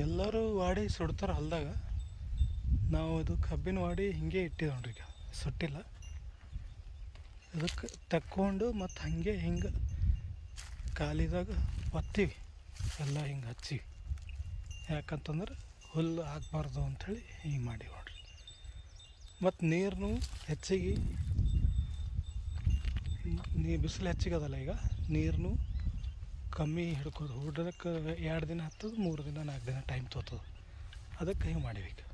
ಎಲ್ಲರೂ ವಾಡಿ ಸುಡ್ತಾರೆ ಹೊಲದಾಗ. ನಾವು ಇದು ಕಬ್ಬಿನ ವಾಡಿ ಹಿಂಗೆ ಇಟ್ಟಿವಿ ನೋಡ್ರಿ. ಈಗ ಸುಟ್ಟಿಲ್ಲ. ಅದಕ್ಕೆ ತಕ್ಕೊಂಡು ಮತ್ತು ಹಾಗೆ ಹಿಂಗೆ ಕಾಲಿದಾಗ ಒತ್ತೀವಿ, ಎಲ್ಲ ಹಿಂಗೆ ಹಚ್ಚಿವಿ. ಯಾಕಂತಂದ್ರೆ ಹುಲ್ಲು ಹಾಕ್ಬಾರ್ದು ಅಂಥೇಳಿ ಹಿಂಗೆ ಮಾಡೀವಿ ನೋಡ್ರಿ. ಮತ್ತು ನೀರನ್ನು ಹೆಚ್ಚಿಗೆ ಬಿಸಿಲು ಹೆಚ್ಚಿಗದಲ್ಲ, ಈಗ ನೀರನ್ನು ಕಮ್ಮಿ ಹಿಡ್ಕೋದು. ಹುಡ್ರಕ್ಕೆ 2 ದಿನ ಹತ್ತದು, 3 ದಿನ 4 ದಿನ ಟೈಮ್ ತೊಗೊತದೆ. ಅದಕ್ಕೆ ಹಿಂಗೆ ಮಾಡೀವಿ ಈಗ.